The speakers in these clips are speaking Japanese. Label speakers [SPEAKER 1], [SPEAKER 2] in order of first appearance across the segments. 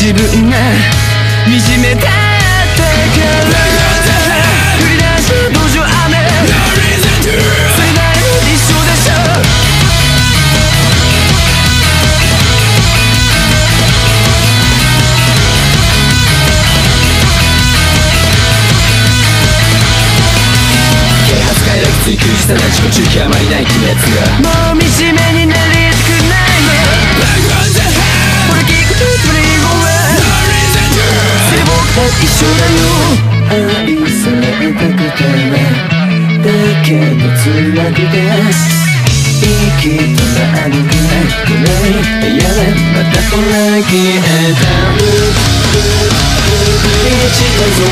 [SPEAKER 1] 自分が惨めだったから降り出す路上雨世代も一緒でしょ。啓発快楽追求したな自己中期あまりない鬼滅がもう惨めになりたくないの。俺聞くとプレイゴーそれ僕と一緒だよ。愛されたくてだけど辛くて息止まるくらいくらいやれまたほら消えた一度ぞ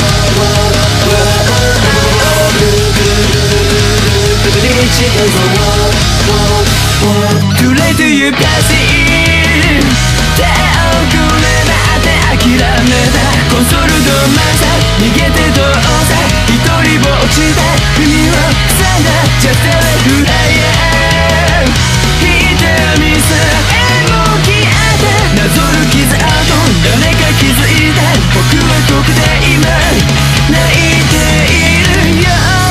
[SPEAKER 1] Too late to you pass it 手をくればって諦めたコンソールドマサ逃げてどうさ一人ぼっちで耳を塞いだ Just tell it who I am 痛みさえも消えてなぞる傷跡誰か気づいた僕はここで今泣いているよ。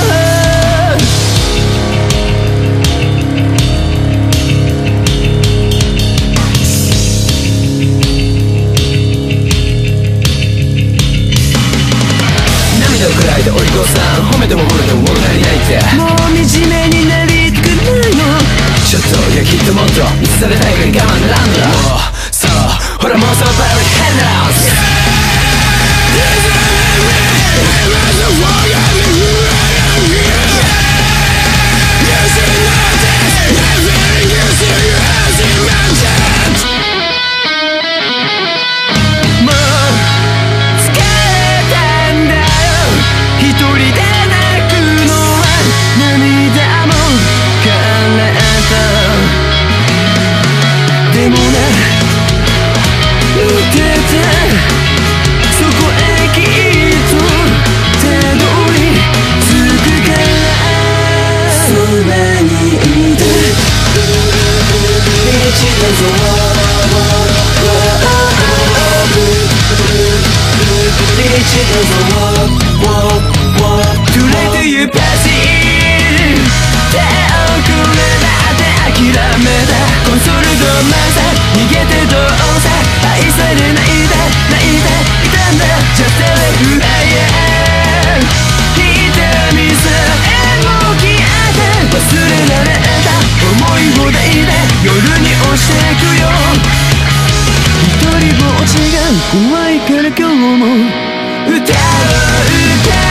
[SPEAKER 1] お利口さん褒めても褒めても物足りないってもう惨めになりたくないの。ちょっといやきっともっと見せされたいから我慢ならんのだ。もうそうほらもうそのバイオリンヘンダウスでもな打てたそこへきっとたどり着くからそばにいて一度ぞ一度ぞ Too late to you pass it 手をくればって諦めたコンソールドマサ逃げてどうさ愛されないで泣いていたんだ Just tell it who I am 痛みさえも消えて忘れられた思い放題で夜に押してくよ。一人ぼっちが怖いから今日も歌を歌う